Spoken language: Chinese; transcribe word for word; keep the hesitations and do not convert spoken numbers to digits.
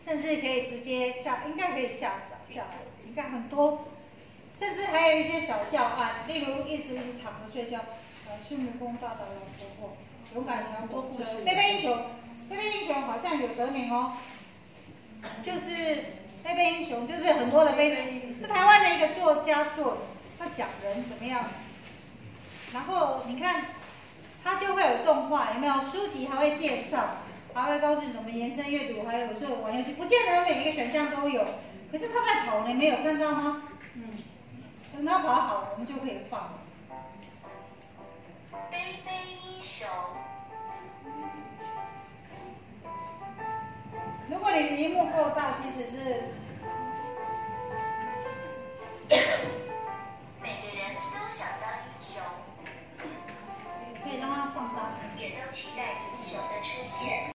甚至可以直接下，应该可以下载下来，应该很多，甚至还有一些小教案，例如一直一直躺着睡觉，呃，孙悟空大打老婆婆，勇敢强多故事，贝贝英雄，贝贝英雄好像有得名哦，就是贝贝英雄，就是很多的贝贝，是台湾的一个作家做的，他讲人怎么样，然后你看，他就会有动画，有没有？书籍还会介绍。还会告诉你怎么延伸阅读，还有时候玩游戏，不见得每一个选项都有。可是他在跑，你没有看到吗？嗯。等他跑好了，我们就可以放。 贝贝英雄。 如果你屏幕够大，其实是。 每个人都想当英雄。 可以让它放大。 也都期待英雄的出现。